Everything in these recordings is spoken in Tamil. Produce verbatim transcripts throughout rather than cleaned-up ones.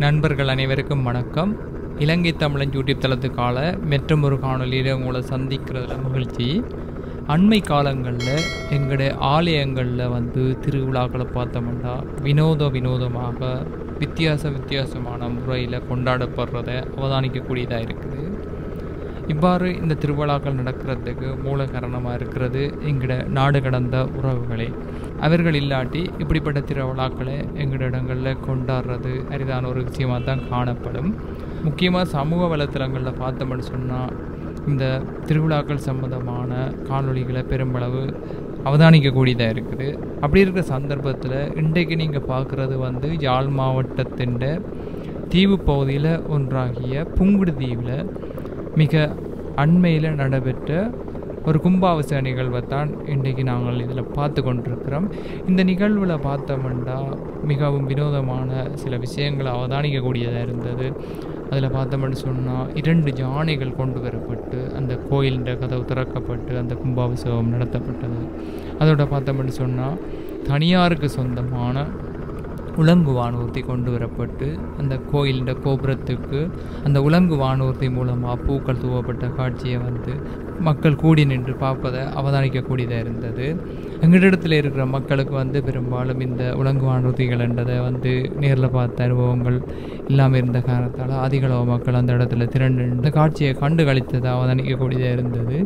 நண்பர்கள் அனைவருக்கும் வணக்கம். இலங்கை தமிழன் யூடியூப் தளத்துக்கால மற்றும் ஒரு காணொலியில் உங்களை சந்திக்கிறதுல மகிழ்ச்சி. அண்மை காலங்களில் எங்களுடைய ஆலயங்களில் வந்து திருவிழாக்களை பார்த்தோம்னா வினோத வினோதமாக வித்தியாச வித்தியாசமான முறையில் கொண்டாடப்படுறதை அவதானிக்கக்கூடியதாக இருக்குது. இவ்வாறு இந்த திருவிழாக்கள் நடக்கிறதுக்கு மூல காரணமாக இருக்கிறது எங்களோட நாடு கடந்த உறவுகளே. அவர்கள் இல்லாட்டி இப்படிப்பட்ட திருவிழாக்களை எங்களோட இடங்களில் கொண்டாடுறது அரிதான ஒரு விஷயமாக தான் காணப்படும். முக்கியமாக சமூக வலைத்தளங்களில் பார்த்தோம்னு சொன்னால் இந்த திருவிழாக்கள் சம்பந்தமான காணொளிகளை பெரும்பளவு அவதானிக்கக்கூடியதாக இருக்குது. அப்படி இருக்கிற சந்தர்ப்பத்தில் இன்றைக்கு நீங்கள் பார்க்குறது வந்து யாழ் மாவட்டத்தின் தீவு பகுதியில் ஒன்றாகிய புங்குடு தீவில் மிக அண்மையில் நடைபெற்ற ஒரு கும்பாபிஷேக நிகழ்வை தான் இன்றைக்கு நாங்கள் இதில் பார்த்து கொண்டிருக்கிறோம். இந்த நிகழ்வில் பார்த்தோம்னா மிகவும் வினோதமான சில விஷயங்களை அவதானிக்கக்கூடியதாக இருந்தது. அதில் பார்த்தோம்னு சொன்னால் இரண்டு யானைகள் கொண்டு வரப்பட்டு அந்த கோயிலின் கதவு திறக்கப்பட்டு அந்த கும்பாபிஷேகம் நடத்தப்பட்டது. அதோட பார்த்தோம்னு சொன்னால் தனியாருக்கு சொந்தமான உலங்கு வானூர்த்தி கொண்டு வரப்பட்டு அந்த கோயிலின் கோபுரத்துக்கு அந்த உலங்கு வானூர்த்தி மூலமாக பூக்கள் தூவப்பட்ட காட்சியை வந்து மக்கள் கூடி நின்று பார்ப்பதை அவதானிக்கக்கூடியதாக இருந்தது. எங்களிடத்தில் இருக்கிற மக்களுக்கு வந்து பெரும்பாலும் இந்த உலங்கு வானூர்த்திகள் என்றதை வந்து நேரில் பார்த்த அனுபவங்கள் இல்லாமல் இருந்த காரணத்தால் அதிகளவு மக்கள் அந்த இடத்துல திரண்டு இந்த காட்சியை கண்டு கழித்ததை அவதானிக்கக்கூடியதாக இருந்தது.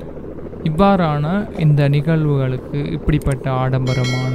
இவ்வாறான இந்த நிகழ்வுகளுக்கு இப்படிப்பட்ட ஆடம்பரமான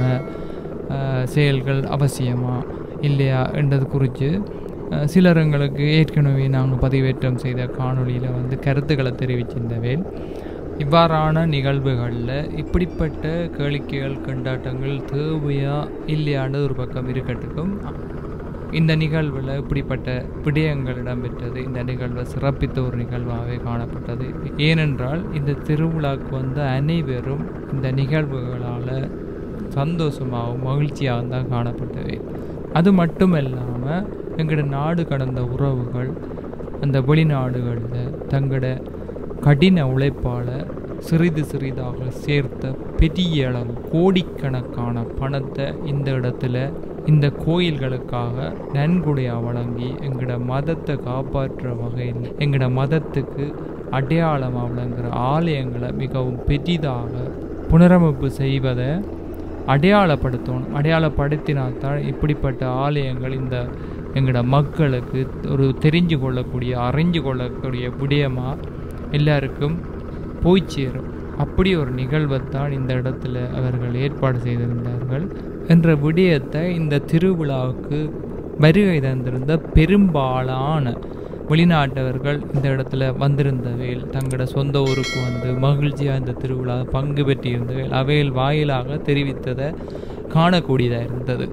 செயல்கள் அவசியமா இல்லையா என்றது குறித்து சிலர் எங்களுக்கு ஏற்கனவே நாங்கள் பதிவேற்றம் செய்த காணொலியில் வந்து கருத்துக்களை தெரிவிச்சிருந்தவே. இவ்வாறான நிகழ்வுகளில் இப்படிப்பட்ட கேளிக்கைகள் கொண்டாட்டங்கள் தேவையா இல்லையான்றது ஒரு பக்கம் இருக்கட்டுக்கும். இந்த நிகழ்வில் இப்படிப்பட்ட விடயங்கள் இடம்பெற்றது இந்த நிகழ்வை சிறப்பித்த ஒரு நிகழ்வாகவே காணப்பட்டது. ஏனென்றால் இந்த திருவிழாவுக்கு வந்து அனைவரும் இந்த நிகழ்வுகளால் சந்தோஷமாகவும் மகிழ்ச்சியாகவும் தான் காணப்பட்டவை. அது மட்டும் இல்லாமல் எங்களோட நாடு கடந்த உறவுகள் அந்த வெளிநாடுகளில் தங்களோட கடின உழைப்பால் சிறிது சிறிதாக சேர்த்த பெரிய அளவு கோடிக்கணக்கான பணத்தை இந்த இடத்துல இந்த கோயில்களுக்காக நன்கொடையாக வழங்கி எங்களோட மதத்தை காப்பாற்ற வகையில் எங்களோட மதத்துக்கு அடையாளமாக விளங்குகிற ஆலயங்களை மிகவும் பெரிதாக புனரமைப்பு செய்வதை அடையாளப்படுத்தணும். அடையாளப்படுத்தினால்தான் இப்படிப்பட்ட ஆலயங்கள் இந்த எங்களோட மக்களுக்கு ஒரு தெரிஞ்சு கொள்ளக்கூடிய அறிஞ்சு கொள்ளக்கூடிய விடயமாக எல்லாருக்கும் போய் சேரும். அப்படி ஒரு நிகழ்வைத்தான் இந்த இடத்துல அவர்கள் ஏற்பாடு செய்திருந்தார்கள் என்ற விடயத்தை இந்த திருவிழாவுக்கு வருகை தந்திருந்த பெரும்பாலான வெளிநாட்டவர்கள் இந்த இடத்துல வந்திருந்தவையில் தங்களோட சொந்த ஊருக்கு வந்து மகிழ்ச்சியாக இந்த திருவிழா பங்கு பெற்றிருந்தவையில் அவையில் வாயிலாக தெரிவித்ததை காணக்கூடியதாக இருந்தது.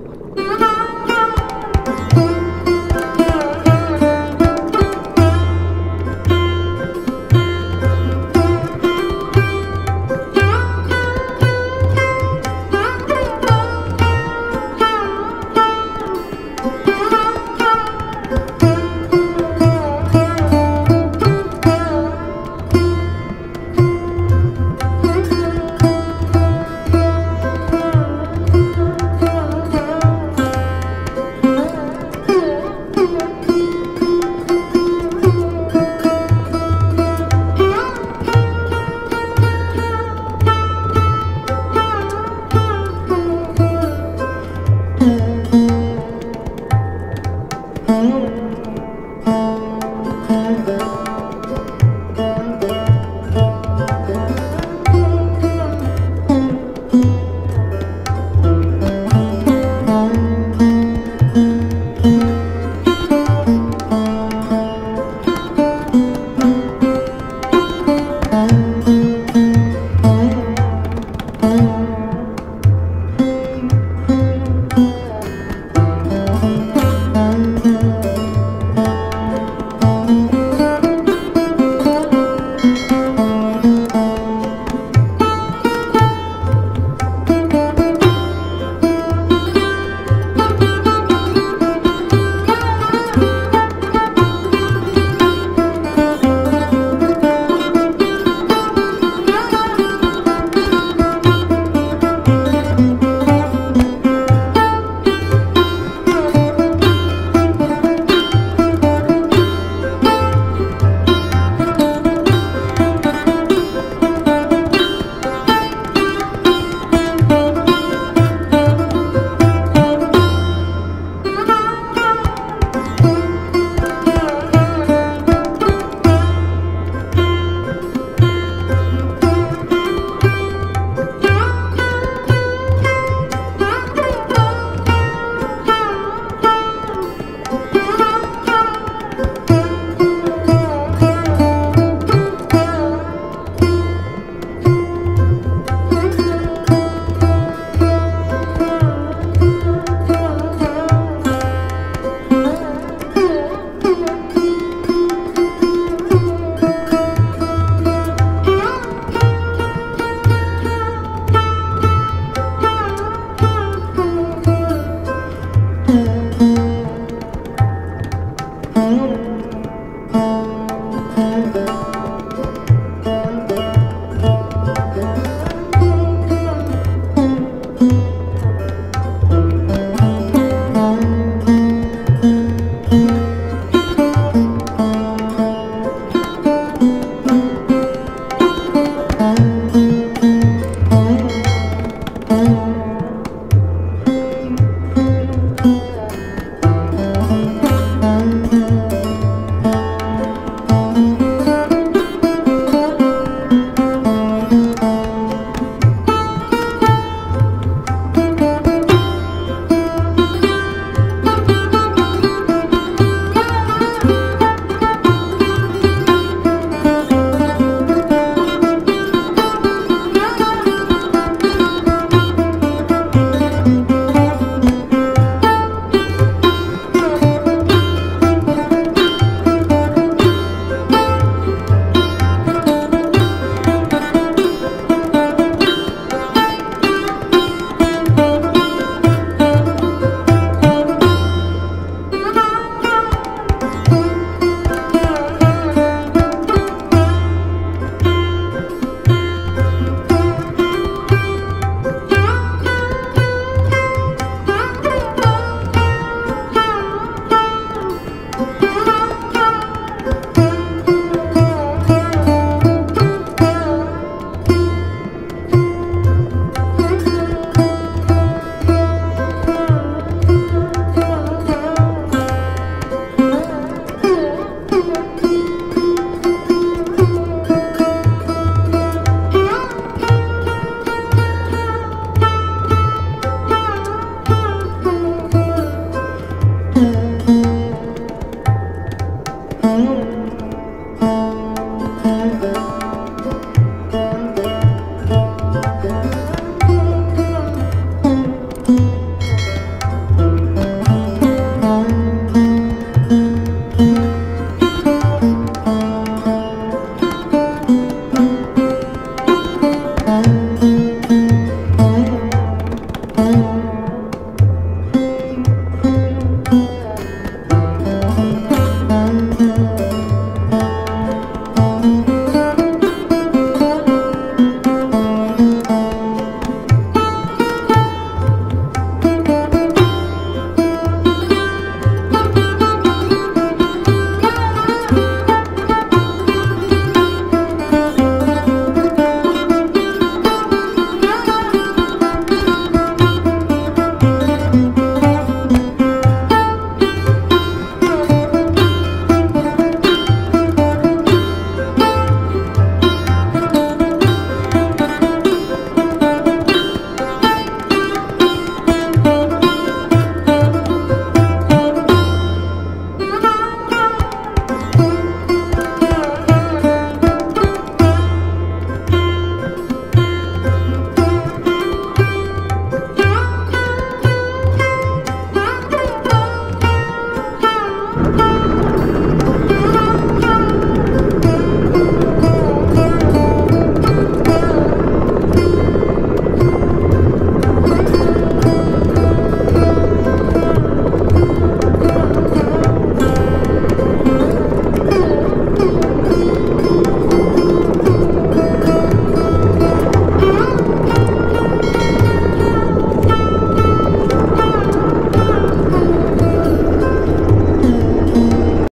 Thank you.